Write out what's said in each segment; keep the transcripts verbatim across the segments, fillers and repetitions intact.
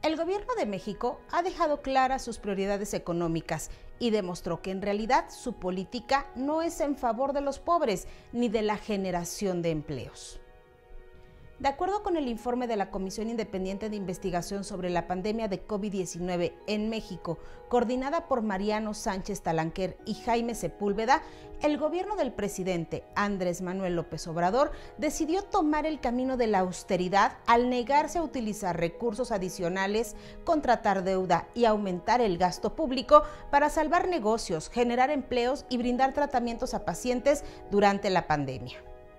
El gobierno de México ha dejado claras sus prioridades económicas y demostró que en realidad su política no es en favor de los pobres ni de la generación de empleos. De acuerdo con el informe de la Comisión Independiente de Investigación sobre la Pandemia de COVID diecinueve en México, coordinada por Mariano Sánchez Talanquer y Jaime Sepúlveda, el gobierno del presidente Andrés Manuel López Obrador decidió tomar el camino de la austeridad al negarse a utilizar recursos adicionales, contratar deuda y aumentar el gasto público para salvar negocios, generar empleos y brindar tratamientos a pacientes durante la pandemia.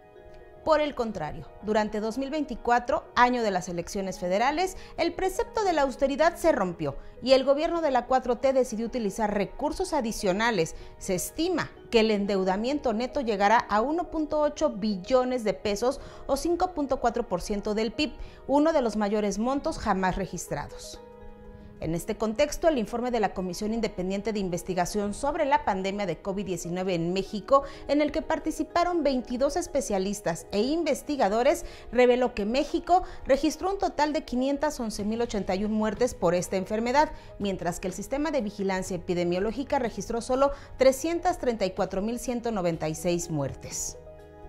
Por el contrario, durante dos mil veinticuatro, año de las elecciones federales, el precepto de la austeridad se rompió y el gobierno de la cuatro T decidió utilizar recursos adicionales. Se estima que el endeudamiento neto llegará a uno punto ocho billones de pesos o cinco punto cuatro por ciento del P I B, uno de los mayores montos jamás registrados. En este contexto, el informe de la Comisión Independiente de Investigación sobre la Pandemia de COVID diecinueve en México, en el que participaron veintidós especialistas e investigadores, reveló que México registró un total de quinientas once mil ochenta y una muertes por esta enfermedad, mientras que el Sistema de Vigilancia Epidemiológica registró solo trescientas treinta y cuatro mil ciento noventa y seis muertes.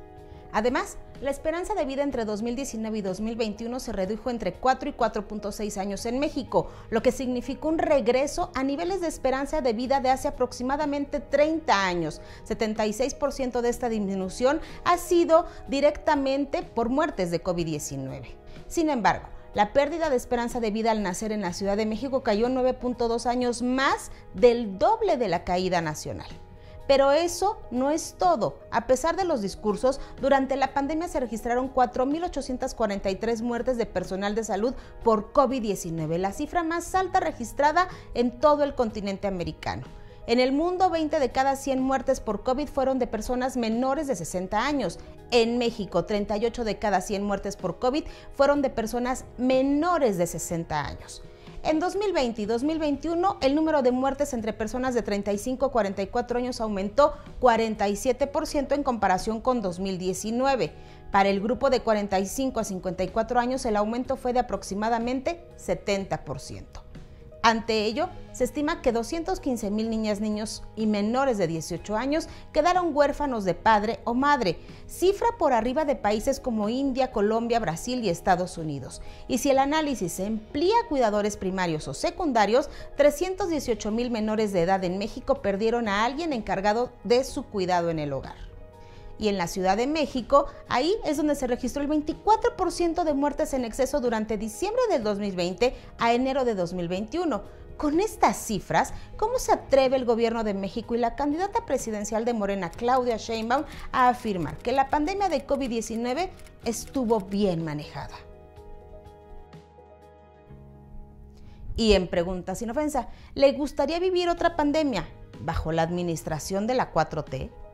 Además, la esperanza de vida entre dos mil diecinueve y dos mil veintiuno se redujo entre cuatro y cuatro punto seis años en México, lo que significó un regreso a niveles de esperanza de vida de hace aproximadamente treinta años. setenta y seis por ciento de esta disminución ha sido directamente por muertes de COVID diecinueve. Sin embargo, la pérdida de esperanza de vida al nacer en la Ciudad de México cayó nueve punto dos años más del doble de la caída nacional. Pero eso no es todo. A pesar de los discursos, durante la pandemia se registraron cuatro mil ochocientas cuarenta y tres muertes de personal de salud por COVID diecinueve, la cifra más alta registrada en todo el continente americano. En el mundo, veinte de cada cien muertes por COVID fueron de personas menores de sesenta años. En México, treinta y ocho de cada cien muertes por COVID fueron de personas menores de sesenta años. En dos mil veinte y dos mil veintiuno, el número de muertes entre personas de treinta y cinco a cuarenta y cuatro años aumentó cuarenta y siete por ciento en comparación con dos mil diecinueve. Para el grupo de cuarenta y cinco a cincuenta y cuatro años, el aumento fue de aproximadamente setenta por ciento. Ante ello, se estima que doscientos quince mil niñas, niños y menores de dieciocho años quedaron huérfanos de padre o madre, cifra por arriba de países como India, Colombia, Brasil y Estados Unidos. Y si el análisis se emplea a cuidadores primarios o secundarios, trescientos dieciocho mil menores de edad en México perdieron a alguien encargado de su cuidado en el hogar. Y en la Ciudad de México, ahí es donde se registró el veinticuatro por ciento de muertes en exceso durante diciembre del dos mil veinte a enero de dos mil veintiuno. Con estas cifras, ¿cómo se atreve el gobierno de México y la candidata presidencial de Morena, Claudia Sheinbaum, a afirmar que la pandemia de COVID diecinueve estuvo bien manejada? Y en Pregunta Sin Ofensa, ¿le gustaría vivir otra pandemia bajo la administración de la cuatro T?